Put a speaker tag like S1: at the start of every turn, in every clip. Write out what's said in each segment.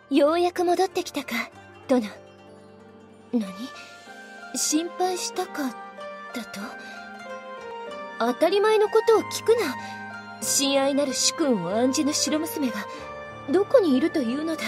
S1: ようやく戻ってきたか、殿。何？心配したか、だと？当たり前のことを聞くな。親愛なる主君を案じぬ白娘が、どこにいるというのだ。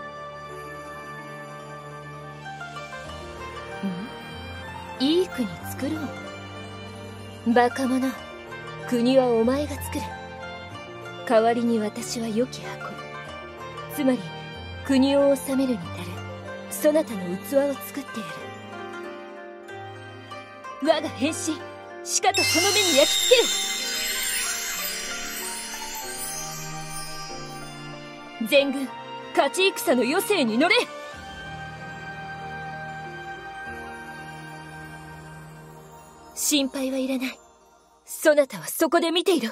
S1: いい国作ろう。バカ者、国はお前が作る。代わりに私は良き箱、つまり国を治めるに足るそなたの器を作ってやる。我が変身、しかとその目に焼き付けよ。全軍勝ち戦の余生に乗れ。心配はいらない。そなたはそこで見ていろ。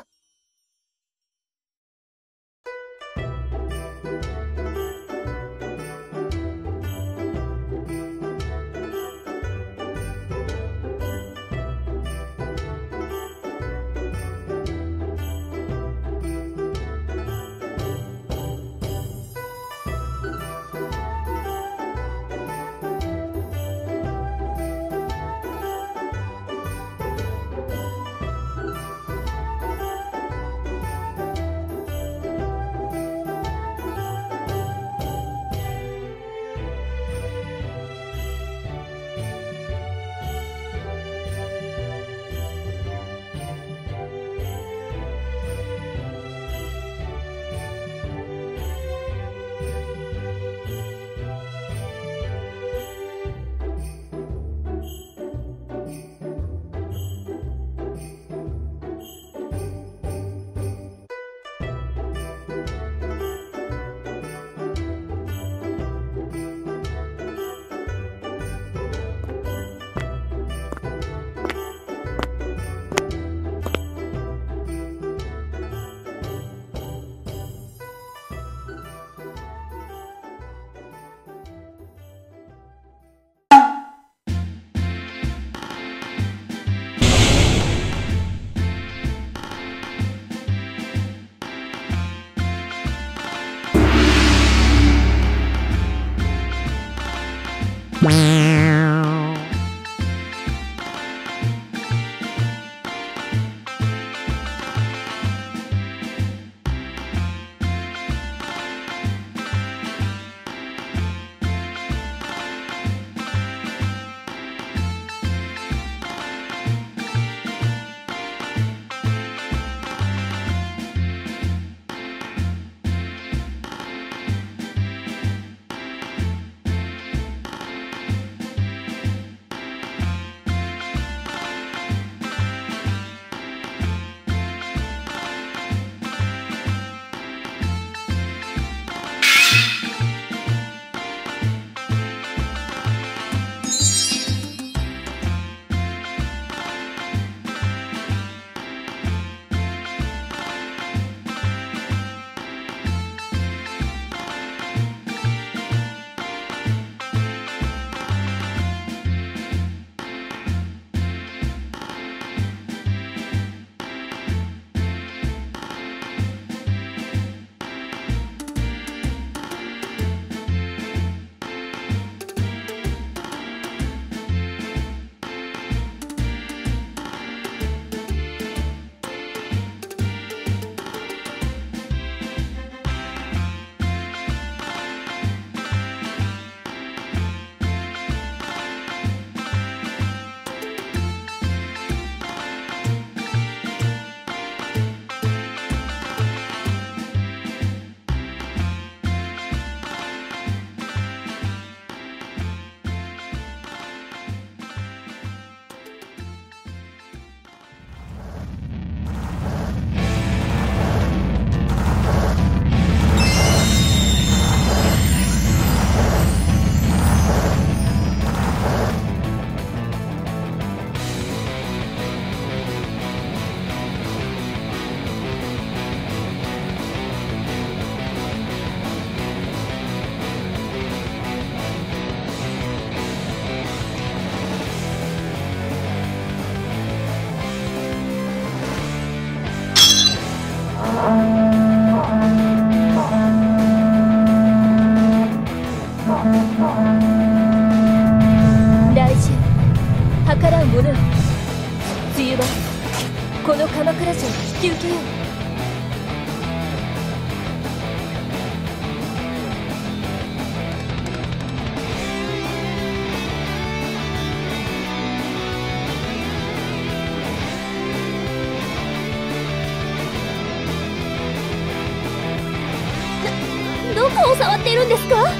S1: を触っているんですか？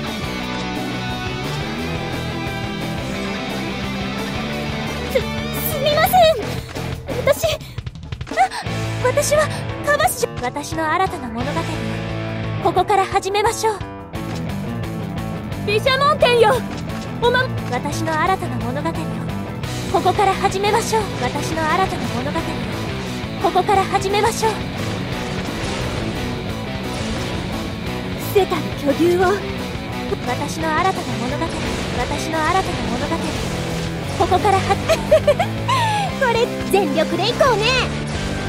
S1: すみません。私はカバス。私の新たな物語をここから始めましょう。毘沙門天よ、私の新たな物語をここから始めましょう。私の新たな物語をここから始めましょう。伏せたる巨牛を、私の新たな物語、私の新たな物語、ここからこれ全力でいこうね。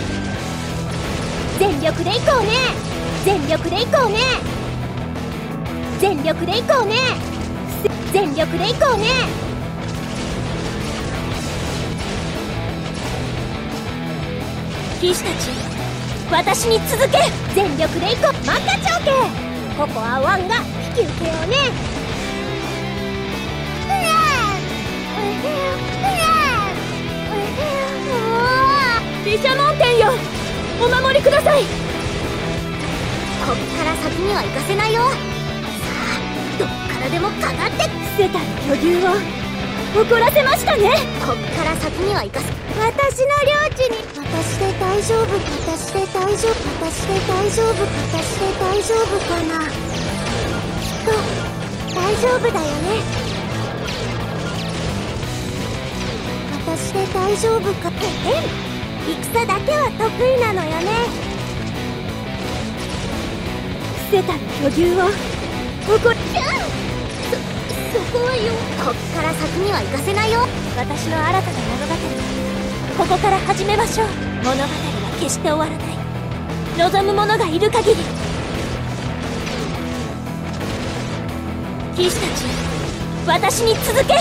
S1: 全力でいこうね。全力でいこうね。全力でいこうね。全力でいこうね。騎士たち、私に続け。全力でいこう。マッカチョーケー、ここはワンが引き受けようね。毘沙門天よ、お守りください。こっから先には行かせないよ。さあ、どっからでもかかって。伏せたる巨牛を怒らせましたね。こっから先には行かせ、私の領地に。私で大丈夫、私で大丈夫、私で大丈夫、私で大丈夫かな。きっと大丈夫だよね。私で大丈夫か。戦だけは得意なのよね。伏せたる巨牛を怒り、そこはよ。こっから先には行かせないよ。私の新たな物語、ここから始めましょう。物語は決して終わらない。望む者がいる限り。騎士たち、私に続け。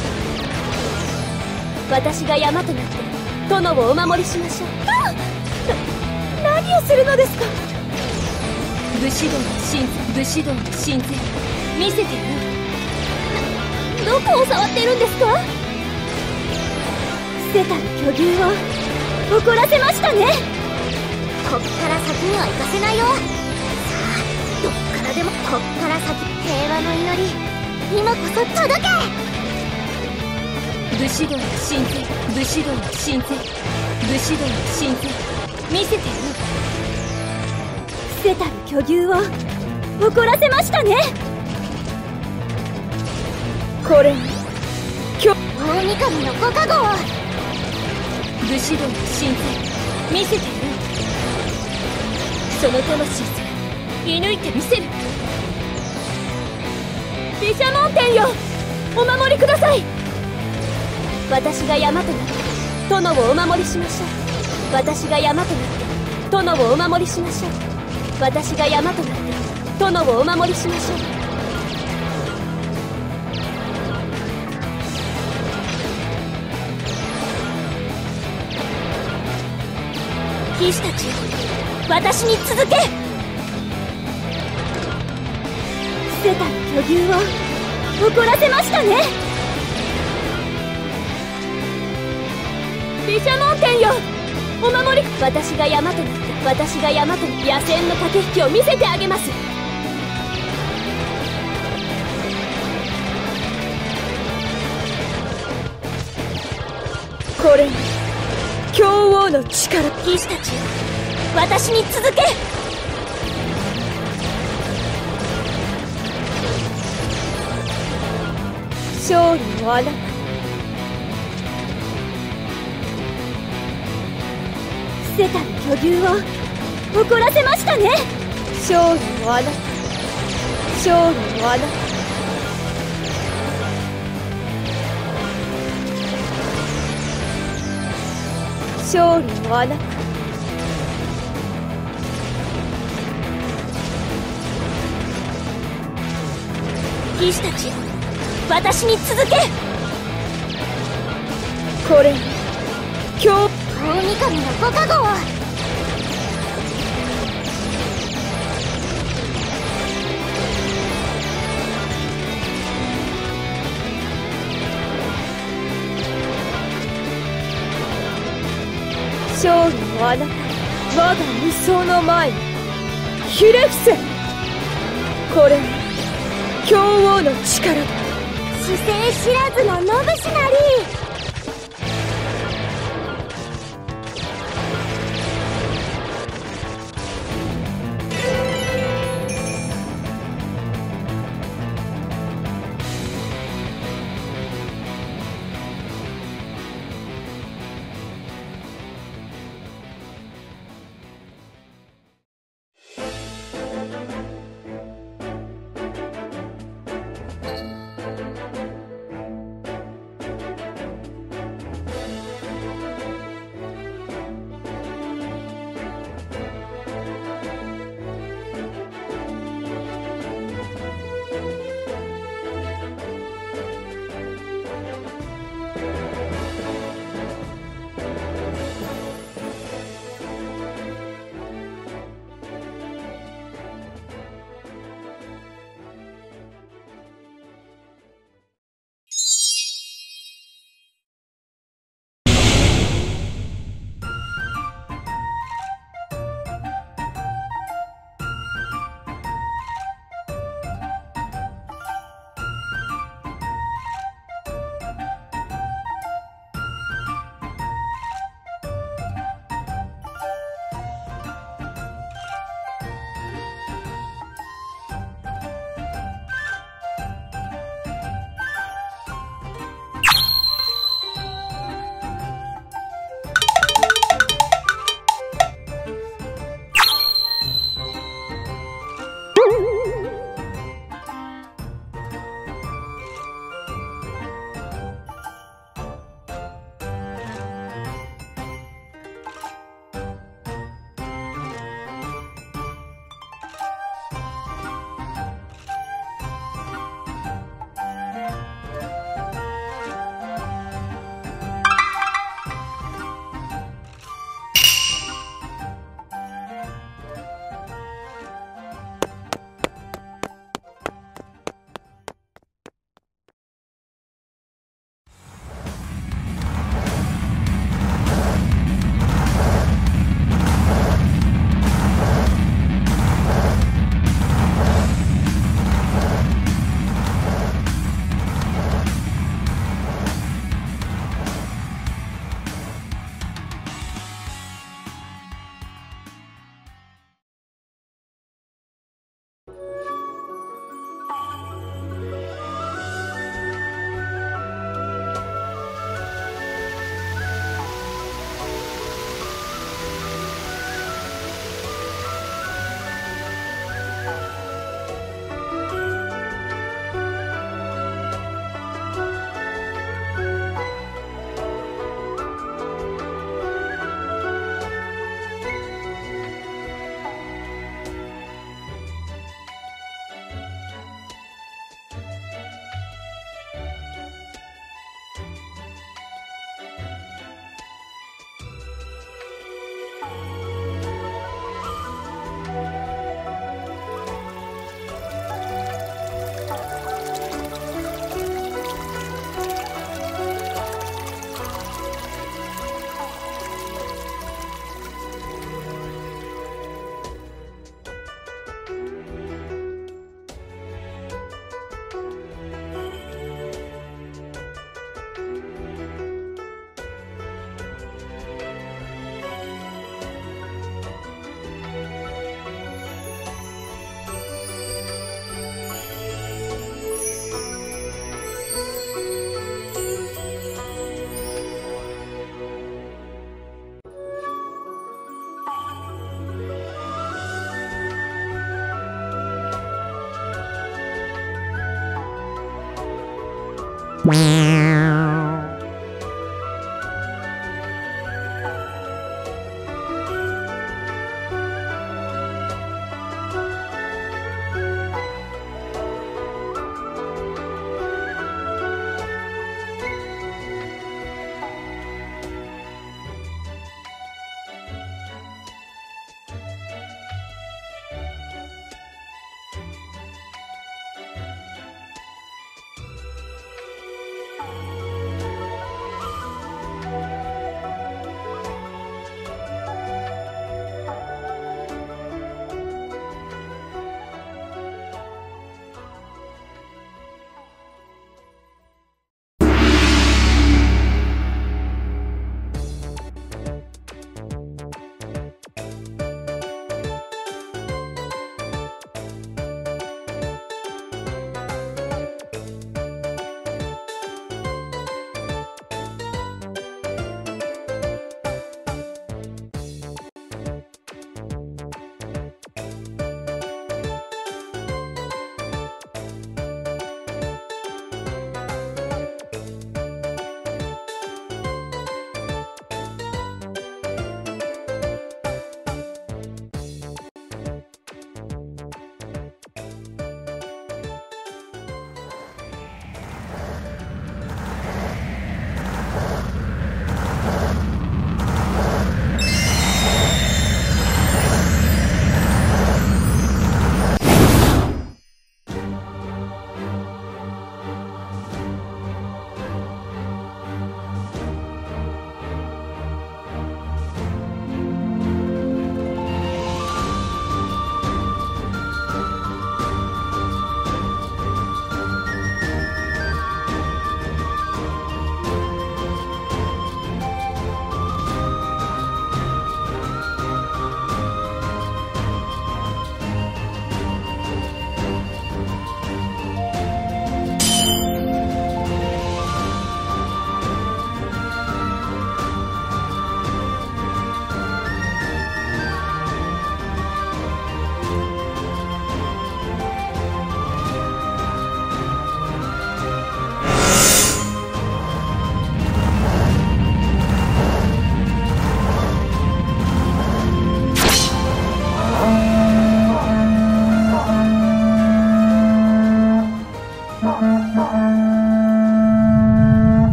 S1: 私が山となって殿をお守りしましょう。何をするのですか？武士道の神髄、武士道の神髄、見せてよ。どこを触っているんですか？伏せたる巨牛を怒らせましたね。こっから先には行かせないよ。さあ、どっからでも。こっから先、平和の祈り、今こそ届け。武士道の神髄、武士道の神髄、武士道の神髄、見せてよ。伏せたる巨牛を怒らせましたね。これに大神のご加護を。武士道の神髄、見せてよ。その魂さえ射抜いてみせる。毘沙門天よ、お守りください。私が山となって殿をお守りしましょう。私が山となって殿をお守りしましょう。私が山となって殿をお守りしましょう。騎士たち、私に続け。伏せたる巨牛を怒らせましたね。毘沙門天よ、お守り。私が山となって、私が山となって野戦の駆け引きを見せてあげます。これ強王の力。騎士たち、私に続け。勝利をあなた。伏せたる巨牛を怒らせましたね。勝利をあなた、勝利をあなた。勝利をあなた。騎士たち、私に続け。これ今日大神のご加護を。勝利をあなた、我が無双の前にひれ伏せ。 これ強王の力だ。
S2: 姿勢知らずの野武士なり。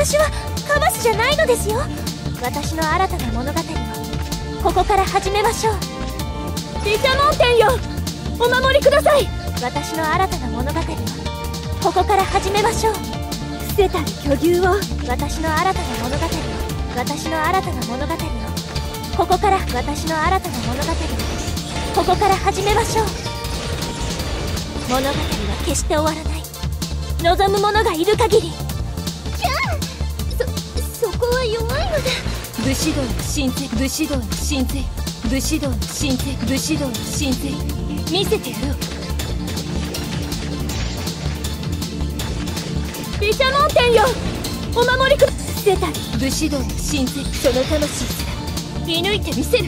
S2: 私はカバスじゃないのですよ。私の新たな物語をここから始めましょう。毘沙門天よ、お守りください。私の新たな物語をここから始めましょう。伏せたる巨牛を、私の新たな物語を、私の新たな物語をここから、私の新たな物語をここから始めましょう。物語は決して終わらない。望む者がいる限り。そこは弱いので。
S1: 武士道の神髄、武士道の神髄、武士道の神髄、武士道の神髄、見せてやろう。毘沙門天よ、お守りく。
S2: 伏せたる
S1: 武士道の神髄、その魂すら射抜いてみせる。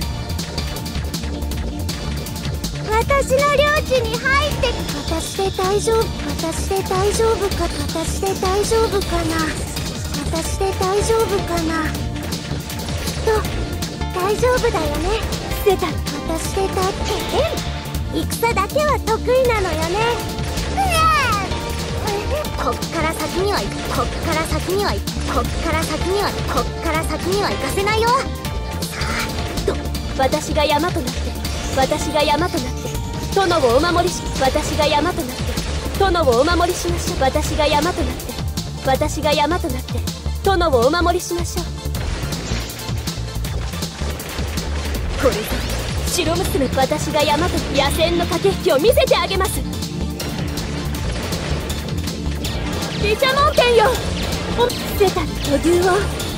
S2: 私の領地に入って。私で大丈夫、私で大丈夫か、私で大丈夫かな、私で大丈夫かな、きっと大丈夫だよね。伏せたる私でだって。戦だけは得意なのよね。こっから先には、こっから先には、こっから先には、こっから先には行かせないよ。さあと、
S1: 私が山となって、私が山となって殿をお守りし、私が山となって殿をお守りしましょう。私が山となって、私が山となって殿をお守りしましょう。これぞ白娘、私が山と野戦の駆け引きを見せてあげます。毘沙門天よ、
S2: 伏せたる巨牛を。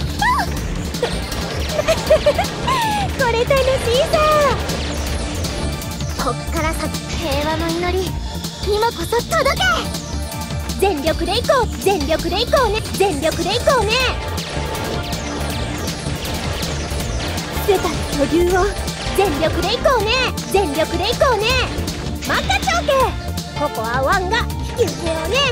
S2: これ楽しいさ。こっから先、平和の祈り今こそ届け。全力で行こう、全力で行こうね、全力で行こうね。伏せたる巨牛を。全力で行こうね、全力で行こうね。真っ赤長兄、ここはワンが引き受けようね。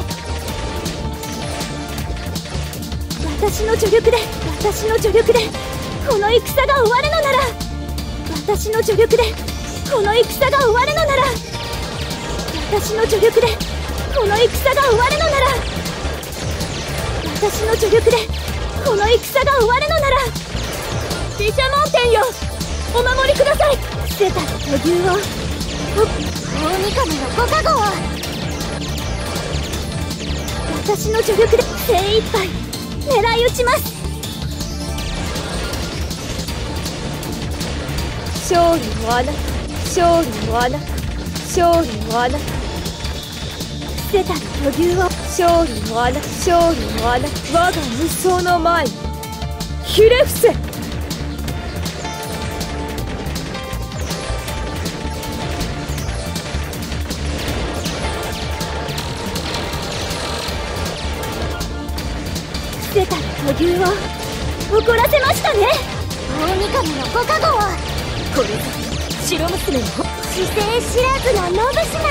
S2: 私の助力で、私の助力でこの戦が終わるのなら、私の助力でこの戦が終わるのなら、私の助力でこの戦が終わるのなら、私の助力でこの戦が終わるのなら。
S1: 毘沙門天よ、お守りください。
S2: 伏せたる巨牛を。大神のご加護を。私の助力で精一杯狙い撃ちます。
S1: 勝利のあなた、勝利のあなた、勝利のあなた。
S2: 伏せたる巨牛を。
S1: 勝利のあなた、勝利のあなた。我が無双の前にひれ伏せ。
S2: 伏せたる巨牛を。怒らせましたね、大神のご加護を。
S1: これぞ白娘の
S2: 姿勢知らずの野武士な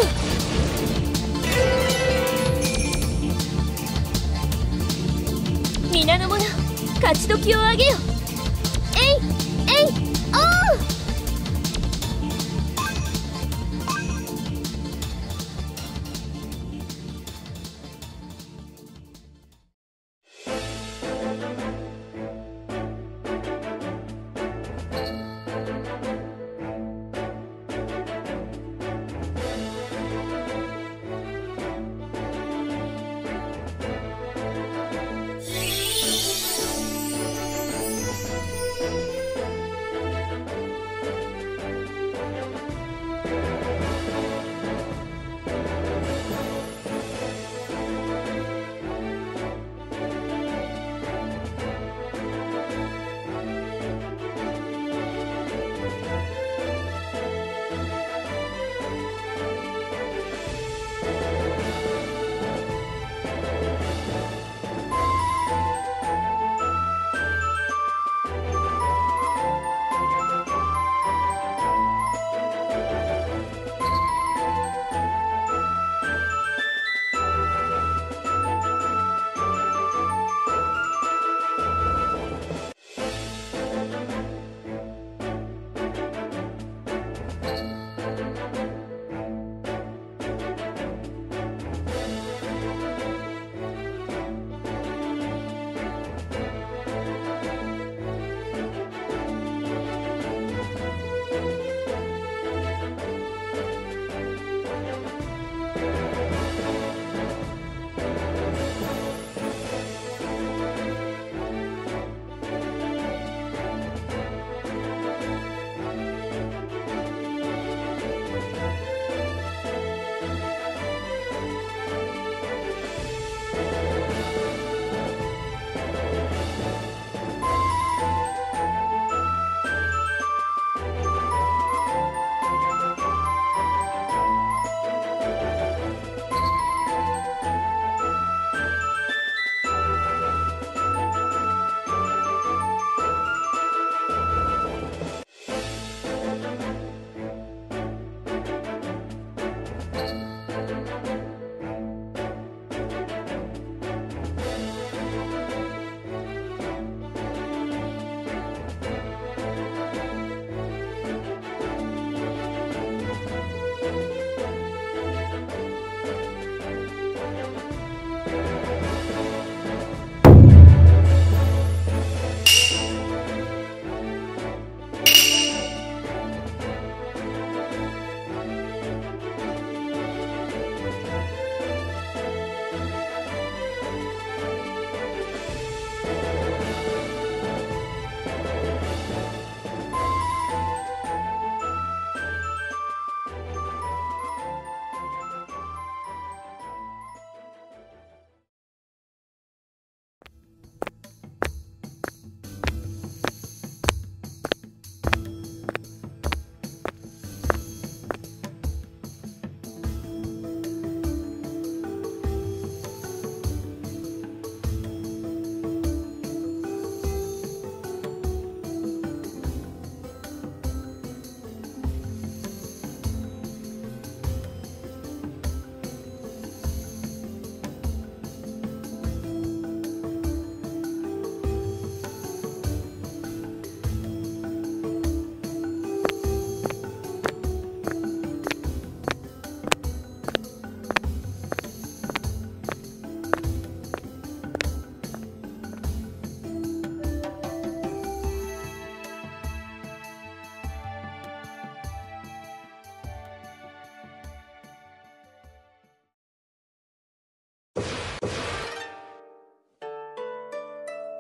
S1: り。皆の者、勝ち時をあげよ。えいえいおう。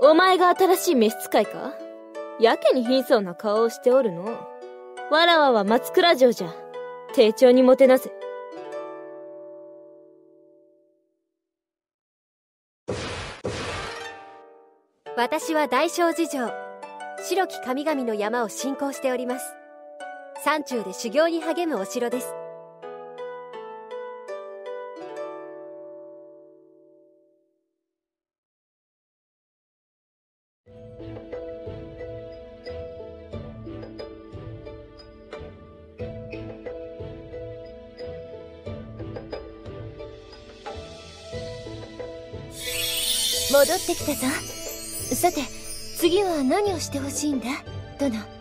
S1: お前が新しい召使いか？やけに貧相な顔をしておるの。わらわは松倉城じゃ。丁重にもてなせ。
S3: 私は大正寺城、白き神々の山を信仰しております。山中で修行に励むお城です。
S1: 戻ってきたぞ。さて、次は何をしてほしいんだ、殿。